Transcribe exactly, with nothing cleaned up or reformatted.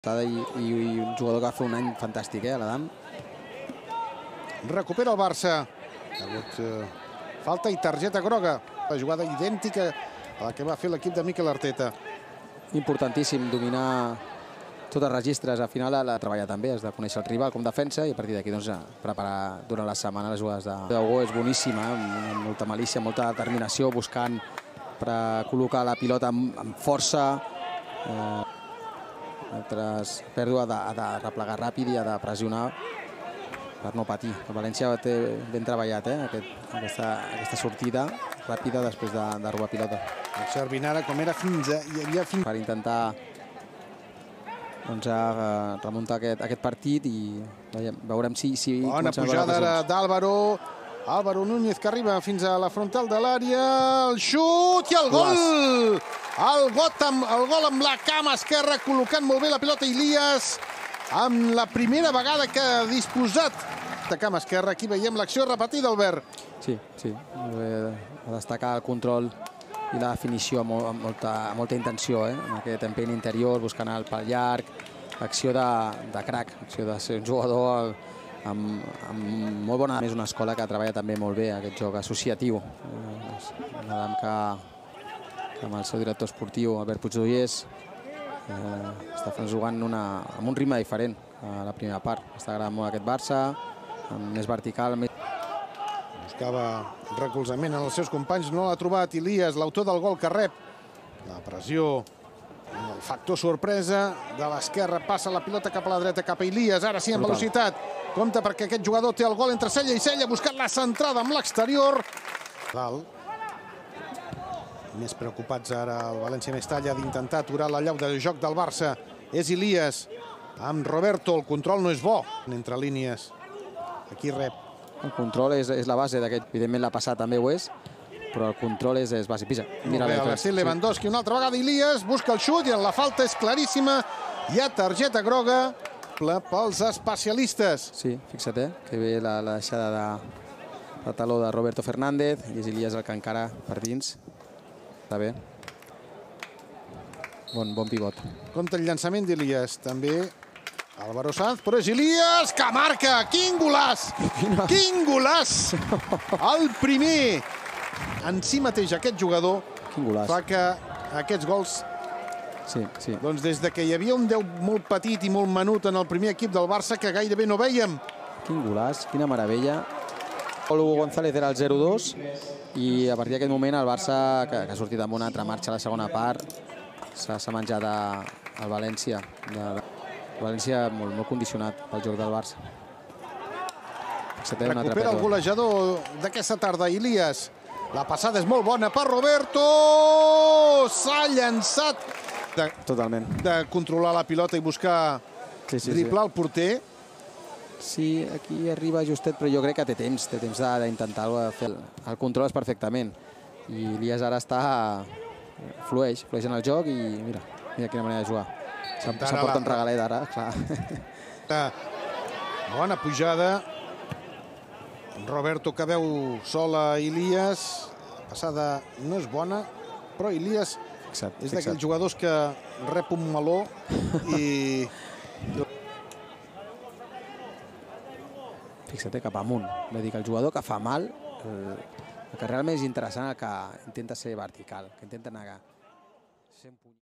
I, i, i un jugador que va fer un any fantàstic, eh, l'Adam. Recupera el Barça. Ha hagut eh, falta i targeta groga. La jugada idèntica a la que va fer l'equip de Mikel Arteta. Importantíssim dominar tots els registres. Al final l'ha treballat també, has de conèixer el rival com defensa i a partir d'aquí doncs, preparar durant la setmana les jugades de Hugo. És boníssima, amb molta malícia, molta determinació, buscant per col·locar la pilota amb, amb força. Eh, Altres pèrdua ha de replegar ràpid i ha de pressionar per no patir. El València té ben treballat, eh? Aquest, aquesta, aquesta sortida ràpida després de, de robar pilota. Observin ara com era fins a... Hi havia fins... Per intentar doncs, remuntar aquest, aquest partit i veiem, veurem si... si Bona pujada ara d'Álvaro. Álvaro Núñez que arriba fins a la frontal de l'àrea. El xut i el gol! El gol, amb, el gol amb la cama esquerra, col·locant molt bé la pilota Ilias. Amb la primera vegada que ha disposat de cama esquerra. Aquí veiem l'acció repetida, Albert. Sí, sí. A destacar el control i la definició amb, amb, molta, amb molta intenció, eh? En aquest empeny interior, buscant el pal llarg. Acció de, de crac, acció de ser un jugador amb, amb molt bona... És una escola que treballa també molt bé aquest joc associatiu. Un Adam que... amb el seu director esportiu, Albert Puigdollers, eh, està jugant una, amb un ritme diferent a la primera part. Està agradant molt aquest Barça, més vertical. Més... Buscava recolzament en els seus companys, no l'ha trobat Ilias, l'autor del gol que rep. La pressió, el factor sorpresa, de l'esquerra passa la pilota cap a la dreta, cap a Ilias, ara sí en velocitat. Compte perquè aquest jugador té el gol entre cella i cella, buscant la centrada amb l'exterior. Dalt. Més preocupats ara el Valencia Mestalla d'intentar aturar la llau de joc del Barça. És Ilias amb Roberto. El control no és bo entre línies. Aquí rep. El control és, és la base d'aquest. Evidentment la passada també ho és, però el control és, és base. Pisa. Mira bé, l'estil Lewandowski. Una altra vegada Ilias busca el xut i la falta és claríssima. Hi ha targeta groga pels especialistes. Sí, fixa't, eh? Que bé la, la deixada de, de taló de Roberto Fernández i és Ilias el que encara per dins. Està bé. Bon, bon pivot. Compte el llançament d'Ilias. També Álvaro Sanz, però és Ilias que marca. Quin golaç! Quin golaç! El primer en si mateix aquest jugador fa que aquests gols... Sí, sí. Doncs des de que hi havia un deu molt petit i molt menut en el primer equip del Barça que gairebé no veiem. Quin golaç, quina meravella. Hugo González era el zero dos i a partir d'aquest moment el Barça, que, que ha sortit amb una altra marxa a la segona part, s'ha menjat el València. De, de, el València molt, molt condicionat pel joc del Barça. Recupera el golejador d'aquesta tarda, Ilias. La passada és molt bona per Roberto. S'ha llançat. De, Totalment. De controlar la pilota i buscar sí, sí, driblar sí. el porter. Sí, aquí arriba justet, però jo crec que té temps, té temps d'intentar-ho fer. El controles perfectament. I Ilias ara està... flueix, flueix en el joc i mira, mira quina manera de jugar. S'aporta un regalet ara, clar. Bona pujada. Roberto que veu sol a Ilias. La passada no és bona, però Ilias és d'aquells jugadors que rep un meló i... Fixa't, cap amunt. Vull dir que el jugador que fa mal, el, el que realment és interessant, el que intenta ser vertical, que intenta negar.